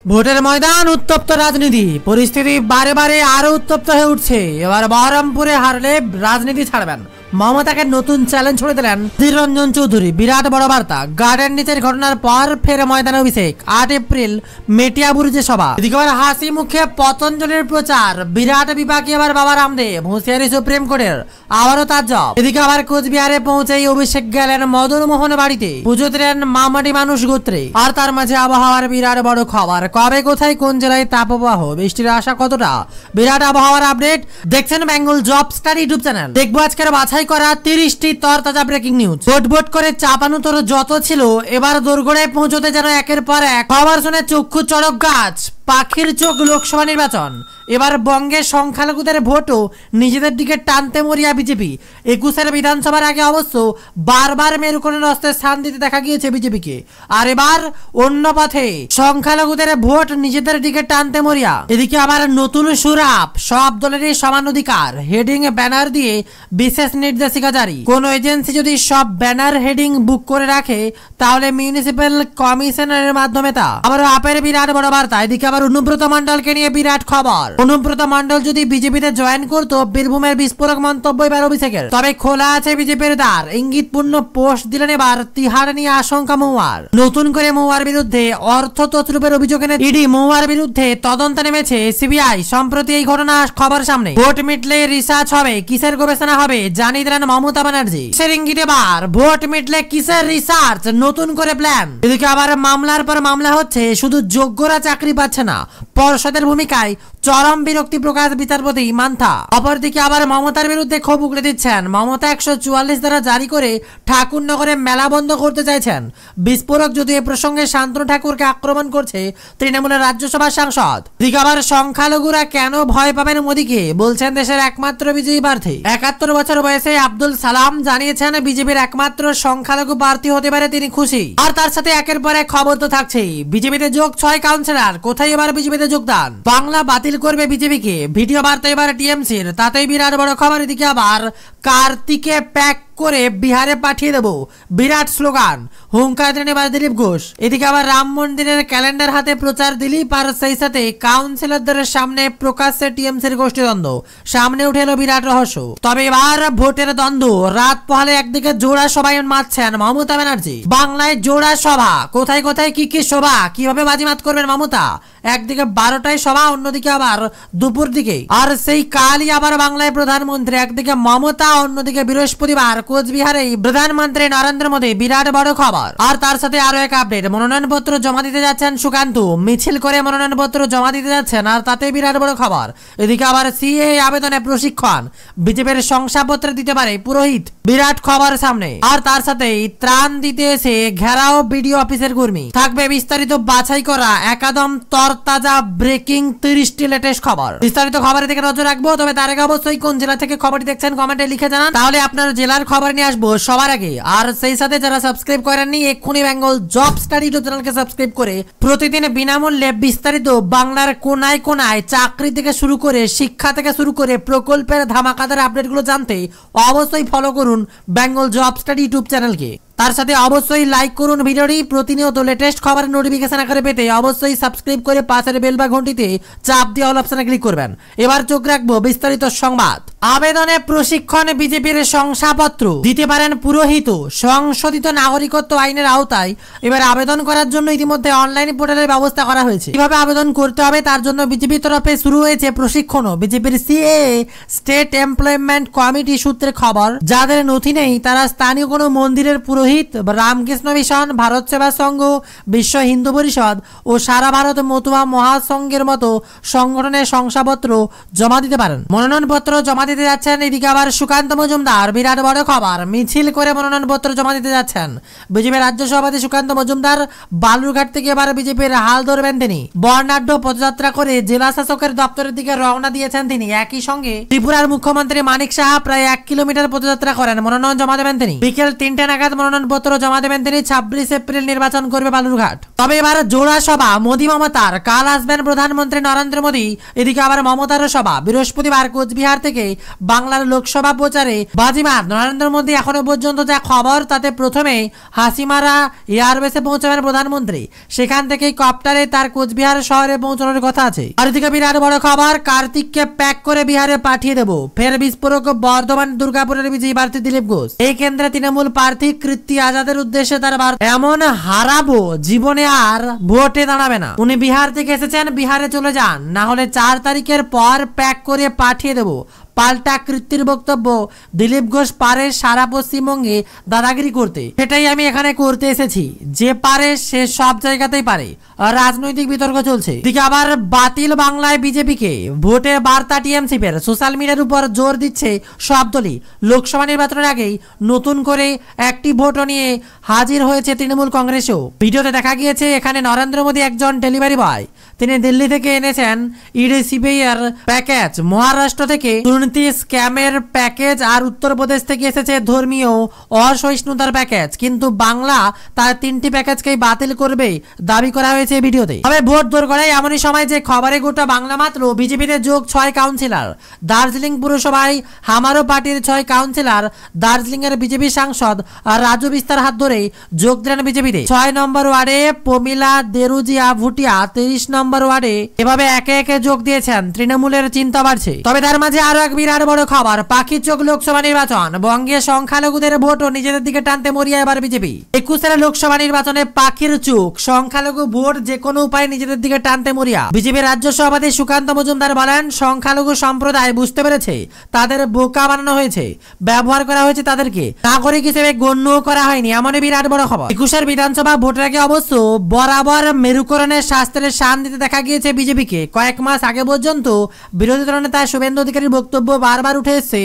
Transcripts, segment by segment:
ভোটের ময়দান উত্তপ্ত রাজনীতি পরিস্থিতি বারে বারে আরো উত্তপ্ত হয়ে উঠছে। এবার বহরমপুরে হারলে রাজনীতি ছাড়বেন মমতাকে নতুন চ্যালেঞ্জ ছুড়ে দিলেন ধীররঞ্জন চৌধুরী। বিরাট বড় বার্তা। গার্ডেন নিচের ঘটনার পর ফের ময়দানে অভিষেক। 8 এপ্রিল মেটিয়াবুরুজে সভা। এদিকে আবার হাসি মুখে পতঞ্জলির প্রচার। বিরাট বিপাকে এবার বাবা রামদেব, হুঁশিয়ারি সুপ্রিম কোর্টের, আবারও তার জব। এদিকে আবার কোচবিহারে পৌঁছেই অভিষেক গেলেন মদন মোহন বাড়িতে, পুজো দিলেন মামাটি মানুষ গোত্রে। আর তার মাঝে আবহাওয়ার বিরাট বড় খবর। কবে কোথায় কোন জেলায় তাপপ্রবাহ, বৃষ্টির আশা কতটা, বিরাট আবহাওয়ার আপডেট। দেখছেন Bengal job study YouTube channel. দেখবো আজকের বাছাই করা 30টি তরতাজা ব্রেকিং নিউজ। ভোট করে চাপানো তোর যত ছিল এবার দোরগোড়ায় পৌঁছতে যেন একের পর এক খবর শুনে চক্ষু চড়ক গাছ। পাখির চোখ লোকসভা নির্বাচন। এবার বঙ্গের সংখ্যালঘুদের ভোটও নিজেদের দিকে টানতে মরিয়া বিজেপি। 21-এর বিধানসভার আগে অবশ্য বারবার মেরুকরণের অস্ত্রে স্থান দিতে দেখা গিয়েছে বিজেপিকে। আর এবার অন্য পথে সংখ্যালঘুদের ভোট নিজেদের দিকে টানতে মরিয়া। এদিকে আবার নতুন সুরাপ, সব দলেরই সমান অধিকার হেডিং ব্যানার দিয়ে বিশেষ নির্দেশিকা জারি। কোন এজেন্সি যদি সব ব্যানার হেডিং বুক করে রাখে তাহলে মিউনিসিপ্যাল কমিশনারের মাধ্যমে তা। আবার আপের বিরাট বড় বার্তা। এদিকে আবার অনুব্রত মণ্ডলকে নিয়ে বিরাট খবর। অনুব্রত মণ্ডল যদি বিজেপিতে জয়েন করতো বীরভূমের বিস্ফোরক মন্তব্য এবার অভিষেকের। তবে খোলা আছে বিজেপির দ্বার। ইঙ্গিতপূর্ণ পোস্ট দিলেন এবার তিহার নিয়ে আশঙ্কা মহুয়ার। নতুন করে মহুয়ার বিরুদ্ধে অর্থ তছরূপের অভিযোগ এনে ইডি। মহুয়ার বিরুদ্ধে তদন্ত নেমেছে সিবিআই। সম্প্রতি এই ঘটনা খবর সামনে। ভোট মিটলে রিসার্চ হবে, কিসের গবেষণা হবে জানিয়ে দিলেন মমতা ব্যানার্জি। কিসের ইঙ্গিত এবার? ভোট মিটলে কিসের রিসার্চ, নতুন করে প্ল্যান। এদিকে আবার মামলার পর মামলা হচ্ছে, শুধু যোগ্যরা চাকরি পাচ্ছে না, পর্ষদের ভূমিকায় চরম বিরক্তি প্রকাশ বিচারপতি মান্থা। অপরদিকে আবার মমতার বিরুদ্ধে ক্ষোভ উগড়ে দিচ্ছেন। মমতা 144 ধারা জারি করে ঠাকুরনগরে মেলা বন্ধ করতে চাইছেন। বিস্ফোরক যদি এ প্রসঙ্গে শান্তনু ঠাকুরকে আক্রমণ করছে তৃণমূলের রাজ্যসভার সাংসদ। এদিকে আবার সংখ্যালঘুরা কেন ভয় পাবেন মোদীকে, বলছেন দেশের একমাত্র বিজয়ী প্রার্থী। 71 বছর বয়সে আব্দুল সালাম জানিয়েছেন বিজেপির একমাত্র সংখ্যালঘু প্রার্থী হতে পারে তিনি খুশি। আর তার সাথে একের পর এক খবর তো থাকছেই। বিজেপিতে যোগ 6 কাউন্সিলর। কোথায় এবার বিজেপিতে যোগদান? বাংলা বাতিল করবে বিজেপিকে। ভিডিও বার্তা এবার টিএমসির, তাতেই বিরাট বড় খবর। এদিকে আবার কার্তিকে প্যাক করে বিহারে পাঠিয়ে দেব, বিরাট স্লোগান। হুঙ্কার দিলেন এবার দিলীপ ঘোষ। এদিকে আবার রাম মন্দিরের ক্যালেন্ডার হাতে প্রচার দিলীপ, আর সেই সাথে কাউন্সিলরদের সামনে প্রকাশ্যে টিএমসির গোষ্ঠীদ্বন্দ্ব। সামনে উঠে এলো বিরাট রহস্য। তবে এবার ভোটের দ্বন্দ্ব। রাত পহলে একদিকে জোড়া সভায় মাতছেন মমতা ব্যানার্জি। বাংলায় জোড়া সভা। কোথায় কোথায় কি কি সভা, কিভাবে বাজিমাত করবেন মমতা? একদিকে 12টায় সভা, অন্যদিকে আবার দুপুর দিকে। আর সেই কালই আবার বাংলায় প্রধানমন্ত্রী। একদিকে মমতা, অন্যদিকে বৃহস্পতিবার কোচবিহারে প্রধানমন্ত্রী নরেন্দ্র মোদী। বিরাট বড় খবর। আর তার সাথে আরো এক আপডেট। মনোনয়নপত্র জমা দিতে যাচ্ছেন সুকান্ত। মিছিল করে মনোনয়নপত্র জমা দিতে যাচ্ছেন, আর তাতে বিরাট বড় খবর। এদিকে আবার সিএ আবেদনে প্রশিক্ষণ বিজেপির শংসাপত্র দিতে পারে পুরোহিত। বিরাট খবর সামনে। আর তার সাথে ত্রাণ দিতে এসে ঘেরাও বিডিও অফিসের কর্মী। থাকবে বিস্তারিত বাছাই করা একদম তরতাজা ব্রেকিং 30টি লেটেস্ট খবর। বিস্তারিত খবরের দিকে নজর রাখবো। তবে তার আগে অবশ্যই কোন জেলা থেকে খবরটি দেখছেন কমেন্টে লিখে জানান, তাহলে আপনার জেলার খবর নিয়ে আসবো সবার আগে। আর সেই সাথে যারা সাবস্ক্রাইব করেননি এক্ষুনি বেঙ্গল জব স্টাডি ইউটিউব চ্যানেলকে সাবস্ক্রাইব করে প্রতিদিন বিনামূল্যে বিস্তারিত বাংলার কোনায় কোনায় চাকরি থেকে শুরু করে শিক্ষা থেকে শুরু করে প্রকল্পের ধামাকাদার আপডেটগুলো জানতে অবশ্যই ফলো করুন বেঙ্গল জব স্টাডি ইউটিউব চ্যানেলকে। তার সাথে অবশ্যই লাইক করুন ভিডিওটি। প্রতিনিয়ত লেটেস্ট খবরের নোটিফিকেশন আকারে পেতে অবশ্যই সাবস্ক্রাইব করে পাশের বেল বা ঘন্টিতে চাপ দিয়ে অল অপশনে ক্লিক করবেন। এবার চোখ রাখবো বিস্তারিত সংবাদ। আবেদনে প্রশিক্ষণ বিজেপির শংসাপত্র দিতে পারেন পুরোহিত। সংশোধিত নাগরিকত্ব আইনের আওতায় এবার আবেদন করার জন্য ইতিমধ্যে অনলাইন পোর্টালের ব্যবস্থা করা হয়েছে। কিভাবে আবেদন করতে হবে তার জন্য বিজেপির তরফে শুরু হয়েছে প্রশিক্ষণও। বিজেপির সিএ স্টেট এমপ্লয়মেন্ট কমিটি সূত্রে খবর, যাদের নথি নেই তারা স্থানীয় কোনো মন্দিরের পুরোহিত, রামকৃষ্ণ মিশন, ভারত সেবা সংঘ, বিশ্ব হিন্দু পরিষদ ও সারা ভারত মতুয়া মহাসংঘের মতো সংগঠনের শংসাপত্র জমা দিতে পারেন। মনোনয়নপত্র জমা দিতে যাচ্ছেন এদিকে আবার সুকান্ত মজুমদার। বিরাট বড় খবর। মিছিল করে মনোনয়নপত্র জমা দিতে যাচ্ছেন বিজেপির রাজ্য সভাপতি সুকান্ত মজুমদার। বালুরঘাট থেকে এবার বিজেপির হাল ধরবেন তিনি। বর্ণাঢ্য পদযাত্রা করে জেলা শাসকের দপ্তরের দিকে রওনা দিয়েছেন তিনি। একই সঙ্গে ত্রিপুরার মুখ্যমন্ত্রী মানিক সাহা প্রায় 1 কিলোমিটার পদযাত্রা করেন। মনোনয়ন জমা দেবেন তিনি। বিকেল 3টে নাগাদ মনোনয়ন মনোনয়নপত্র জমা দেবেন তিনি। 26 এপ্রিল নির্বাচন করবে বালুরঘাট। তবে এবার জোড়া সভা মোদী মমতার, কাল আসবেন প্রধানমন্ত্রী নরেন্দ্র মোদী। এদিকে আবার মমতারও সভা বৃহস্পতিবার কোচবিহার থেকে বাংলার লোকসভা প্রচারে বাজিমাত নরেন্দ্র মোদী। এখনো পর্যন্ত যা খবর তাতে প্রথমে হাসিমারা এয়ারবেসে পৌঁছাবেন প্রধানমন্ত্রী, সেখান থেকেই কপ্টারে তার কোচবিহার শহরে পৌঁছানোর কথা আছে। আর এদিকে বিরাট বড় খবর, কার্তিককে প্যাক করে বিহারে পাঠিয়ে দেবো। ফের বিস্ফোরক বর্ধমান দুর্গাপুরের বিজয়ী প্রার্থী দিলীপ ঘোষ। এই কেন্দ্রে তৃণমূল প্রার্থী কীর্তি আজাদের উদ্দেশ্যে তার বার্তা, এমন হারাবো জীবনে আর ভোটে দাঁড়াবে না। উনি বিহার থেকে এসেছেন, বিহারে চলে যান, না হলে 4 তারিখের পর প্যাক করে পাঠিয়ে দেবো। পাল্টা কীর্তির বক্তব্য, দিলীপ ঘোষ পারে সারা পশ্চিমবঙ্গে দাদাগিরি করতে, সেটাই আমি এখানে করতে এসেছি। যে পারে সে সব জায়গাতেই পারে। রাজনৈতিক বিতর্ক চলছে। দিকে আবার বাতিল বাংলায় বিজেপিকে, ভোটের বার্তা টিএমসি ফের সোশ্যাল মিডিয়ার উপর জোর দিচ্ছে সব দলই। লোকসভা নির্বাচনের আগেই নতুন করে একটি ভোটও নিয়ে হাজির হয়েছে তৃণমূল কংগ্রেসও। ভিডিওতে দেখা গিয়েছে এখানে নরেন্দ্র মোদী একজন ডেলিভারি বয়, তিনি দিল্লি থেকে এনেছেন ইডিসিবিআর প্যাকেজ, মহারাষ্ট্র থেকে দুর্নীতি স্ক্যামের প্যাকেজ, আর উত্তরপ্রদেশ থেকে এসেছে ধর্মীয় অসহিষ্ণুতার প্যাকেজ। কিন্তু বাংলা তার 3টি প্যাকেজকেই বাতিল করবে দাবি করা হয়েছে ভিডিওতে। তবে ভোট দোরগোড়ায় এমনই সময় যে খবরে গোটা বাংলা মাত্র বিজেপিতে যোগ 6 কাউন্সিলর। দার্জিলিং পুরসভায় হামারো পার্টির 6 কাউন্সিলর দার্জিলিং এর বিজেপি সাংসদ রাজু বিস্তার হাত ধরে যোগ দিলেন বিজেপিতে। 6 নম্বর ওয়ার্ডে প্রমিলা দেরুজিয়া ভুটিয়া, 30 নম্বর ওয়ার্ডে এভাবে একে একে যোগ দিয়েছেন। তৃণমূলের চিন্তা বাড়ছে। তবে তার মাঝে আরো এক বিরাট বড় খবর, পাখির চোখ লোকসভা নির্বাচন, বঙ্গে সংখ্যালঘুদের ভোটও নিজেদের দিকে টানতে মরিয়া এবার বিজেপি। 21 লোকসভা নির্বাচনে পাখির চোখ, সংখ্যালঘু ভোট যে কোনো উপায়ে নিজেদের দিকে টানতে মরিয়া। বিজেপি রাজ্য সভাপতি সুকান্ত মজুমদার বলেন, সংখ্যালঘু সম্প্রদায় বুঝতে পেরেছে তাদের বোকা বানানো হয়েছে, ব্যবহার করা হয়েছে, তাদেরকে নাগরিক হিসেবে গণ্য করা হয়নি। এমনই বিরাট বড় খবর। 21 বিধানসভা ভোটের আগে অবশ্য বরাবর মেরুকরণের শাস্ত্রের শান দিতে দেখা গিয়েছে বিজেপিকে। কয়েক মাস আগে পর্যন্ত বিরোধী দলনেতা শুভেন্দু অধিকারীর বক্তব্য বারবার উঠে এসেছে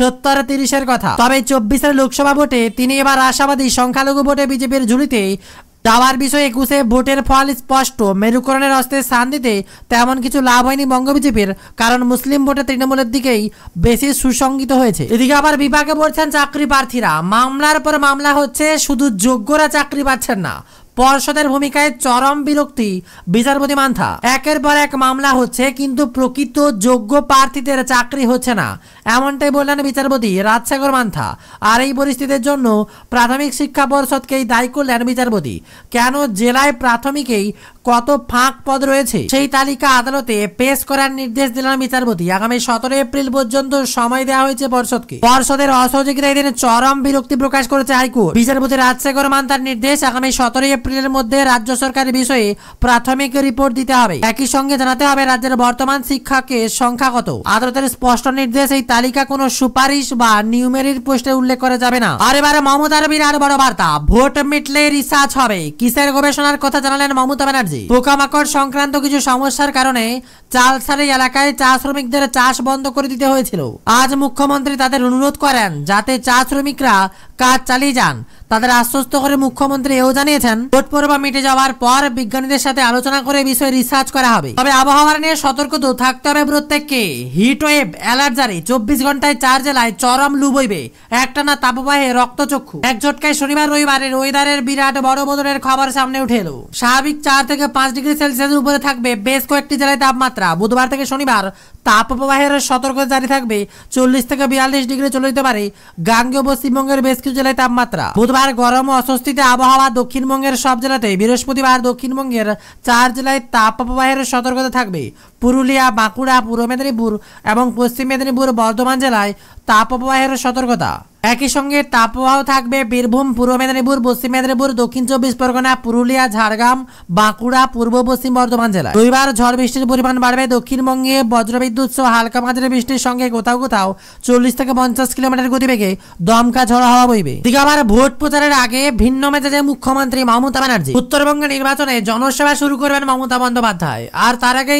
70-30 কথা। তবে 24 লোকসভা ভোটে তিনি এবার আশাবাদী সংখ্যালঘু ভোটে বিজেপির ঝুলিতে দাবার বিষয়ে 21 ভোটের ফল স্পষ্ট। মেরুকরণের অস্ত্রে স্থান দিতে তেমন কিছু লাভ হয়নি বঙ্গ বিজেপির, কারণ মুসলিম ভোটে তৃণমূলের দিকেই বেশি সুসংগঠিত হয়েছে। এদিকে আবার বিভাগে পড়ছেন চাকরি প্রার্থীরা, মামলার পর মামলা হচ্ছে, শুধু যোগ্যরা চাকরি পাচ্ছেন না। পর্ষদের ভূমিকায় চরম বিরক্তি বিচারপতি মান্থা। একের পর এক মামলা হচ্ছে, কিন্তু প্রকৃত যোগ্য প্রার্থীদের চাকরি হচ্ছে না, এমনটাই বললেন বিচারপতি রাজশেখর মান্থা। আর এই পরিস্থিতির জন্য প্রাথমিক শিক্ষা পর্ষদকেই দায়ী করলেন বিচারপতি। কেন জেলায় প্রাথমিকেই কত ফাঁক পদ রয়েছে সেই তালিকা আদালতে পেশ করার নির্দেশ দিলেন বিচারপতি। আগামী 17 এপ্রিল পর্যন্ত সময় দেওয়া হয়েছে পর্ষদকে। পর্ষদের অসহযোগিতায় দিনে চরম বিরক্তি প্রকাশ করেছে হাইকোর্ট। বিচারপতি রাজশেখর মান্থার নির্দেশ, আগামী 17 এপ্রিলের মধ্যে রাজ্য সরকারের বিষয়ে প্রাথমিক রিপোর্ট দিতে হবে। একই সঙ্গে জানাতে হবে রাজ্যের বর্তমান শিক্ষকের সংখ্যা কত। আদালতের স্পষ্ট নির্দেশ, এই তালিকা কোনো সুপারিশ বা নিউমেরির পোস্টে উল্লেখ করা যাবে না। আর এবারে মমতার বিরাট বড় বার্তা, ভোট মিটলে রিসার্চ হবে। কিসের গবেষণার কথা জানালেন মমতা ব্যানার্জি। পোকামাকড় সংক্রান্ত কিছু সমস্যার কারণে চালসারি এলাকায় চা শ্রমিকদের চাষ বন্ধ করে দিতে হয়েছিল। আজ মুখ্যমন্ত্রী তাদের অনুরোধ করেন যাতে চা শ্রমিকরা কাজ চালিয়ে যান। তাদের আশ্বস্ত করে মুখ্যমন্ত্রী এও জানিয়েছেন, ভোট পর্ব মিটে যাওয়ার পর বিজ্ঞানীদের সাথে আলোচনা করে বিষয়ে রিসার্চ করা হবে। তবে আবহাওয়ার নিয়ে সতর্ক তো থাকতে হবে প্রত্যেককে। হিট ওয়েভ অ্যালার্ট জারি, 24 ঘন্টায় 4 জেলায় চরম লু বইবে, একটানা তাপবাহে রক্তচক্ষু। এক ঝটকায় শনিবার রবিবারের ওয়েদারের বিরাট বড় বদলের খবর সামনে উঠে এলো। স্বাভাবিক 4 থেকে 5 ডিগ্রি সেলসিয়াসের উপরে থাকবে বেশ কয়েকটি জেলায় তাপমাত্রা। বুধবার থেকে শনিবার তাপপ্রবাহের সতর্কতা জারি থাকবে। 40 থেকে 42 ডিগ্রি চলে যেতে পারে গাঙ্গেয় পশ্চিমবঙ্গের বেশ কিছু জেলায় তাপমাত্রা। বুধবার গরম ও অস্বস্তিতে আবহাওয়া দক্ষিণবঙ্গের সব জেলাতে। বৃহস্পতিবার দক্ষিণবঙ্গের 4 জেলায় তাপপ্রবাহের সতর্কতা থাকবে। পুরুলিয়া, বাঁকুড়া, পূর্ব মেদিনীপুর এবং পশ্চিম মেদিনীপুর, বর্ধমান জেলায় তাপপ্রবাহের সতর্কতা। একই সঙ্গে তাপপ্রবাহ থাকবে বীরভূম, পূর্ব মেদিনীপুর, পশ্চিম মেদিনীপুর, দক্ষিণ 24 পরগনা, পুরুলিয়া, ঝাড়গ্রাম, বাঁকুড়া, পূর্ব পশ্চিম বর্ধমান জেলায়। রবিবার ঝড় বৃষ্টির পরিমাণ বাড়বে। দক্ষিণবঙ্গে বজ্রবিদ্যুৎ সহ হালকা মাঝারি বৃষ্টির সঙ্গে কোথাও কোথাও 40 থেকে 50 কিলোমিটার গতিবেগে দমকা ঝড় হাওয়া বইবে। দিকে আবার ভোট প্রচারের আগে ভিন্ন মেজাজে মুখ্যমন্ত্রী মমতা ব্যানার্জি। উত্তরবঙ্গে নির্বাচনে জনসভা শুরু করবেন মমতা বন্দ্যোপাধ্যায়। আর তার আগেই চাল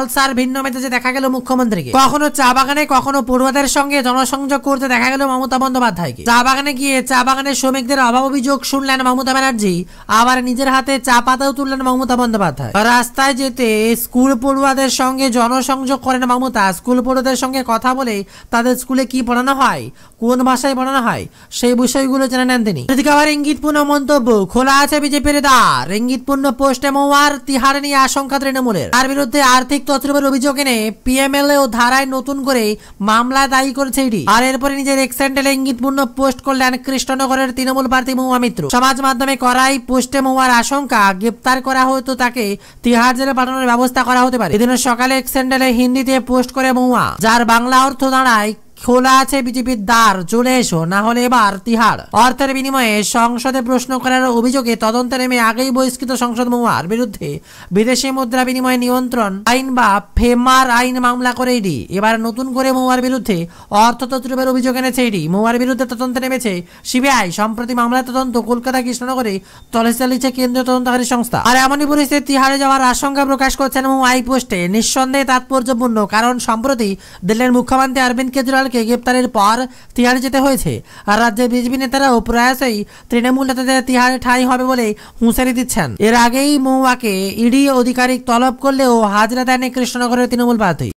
জলসার ভিন্ন মেজাজে দেখা গেল মুখ্যমন্ত্রীকে। কখনো চা বাগানে, কখনো পড়ুয়াদের সঙ্গে জনসংযোগ করতে দেখা গেল মমতা বন্দ্যোপাধ্যায়কে। চা বাগানে গিয়ে চা বাগানের শ্রমিকদের অভাব অভিযোগ শুনলেন মমতা ব্যানার্জি, আবার নিজের হাতে চা পাতাও তুললেন মমতা বন্দ্যোপাধ্যায়। রাস্তায় যেতে স্কুল পড়ুয়াদের সঙ্গে জনসংযোগ করেন মমতা। স্কুল পড়ুয়াদের সঙ্গে কথা বলে তাদের স্কুলে কি পড়ানো হয়, কোন ভাষায় পড়ানো হয়, সেই বিষয়গুলো জেনে নেন তিনি। এদিকে আবার ইঙ্গিতপূর্ণ মন্তব্য, খোলা আছে বিজেপির দ্বার। ইঙ্গিতপূর্ণ পোস্টে মহুয়ার তিহাড় নিয়ে আশঙ্কা তৃণমূলের। তার বিরুদ্ধে আর্থিক তছরুপের অভিযোগ এনে পিএমএলএ ও ধারায় নতুন করে মামলা দায়ী করেছে ইডি। আর এরপরে নিজের এক্স হ্যান্ডেলে ইঙ্গিতপূর্ণ পোস্ট করলেন কৃষ্ণনগরের তৃণমূল প্রার্থী মহুয়া মিত্র। সমাজ মাধ্যমে করাই পোস্টে মহুয়ার আশঙ্কা, গ্রেপ্তার করা হয়তো তাকে তিহাড় জেলে পাঠানোর ব্যবস্থা করা হতে পারে। এদিন সকালে এক্স হ্যান্ডেলে হিন্দিতে পোস্ট করে মহুয়া, যার বাংলা অর্থ দাঁড়ায় খোলা আছে বিজেপির দ্বার, চলে এসো, না হলে এবার তিহাড়। অর্থের বিনিময়ে সংসদে প্রশ্ন করার অভিযোগে তদন্তে নেমে আগেই বহিষ্কৃত সংসদ মহুয়ার বিরুদ্ধে বিদেশি মুদ্রা বিনিময় নিয়ন্ত্রণ আইন বা ফেমার আইন মামলা করে ইডি। এবার নতুন করে মহুয়ার বিরুদ্ধে অর্থ তছরুপের অভিযোগ এনেছে ইডি। মহুয়ার বিরুদ্ধে তদন্তে নেমেছে সিবিআই। সম্প্রতি মামলার তদন্ত কলকাতা কৃষ্ণনগরে তল্লাশি চালিয়েছে কেন্দ্রীয় তদন্তকারী সংস্থা। আর এমনই পরিস্থিতি তিহাড়ে যাওয়ার আশঙ্কা প্রকাশ করছেন মহুয়া এই পোস্টে। নিঃসন্দেহে তাৎপর্যপূর্ণ, কারণ সম্প্রতি দিল্লির মুখ্যমন্ত্রী অরবিন্দ কেজরিওয়াল গ্রেপ্তারের পর তিহাড়ে যেতে হয়েছে। আর রাজ্যের বিজেপি নেতারাও প্রয়াসই তৃণমূল নেতাদের তিহাড়ে ঠাঁই হবে বলে হুঁশিয়ারি দিচ্ছেন। এর আগেই মহুয়াকে ইডি আধিকারিক তলব করলেও হাজরা দেয়নি কৃষ্ণনগরের তৃণমূল প্রার্থী।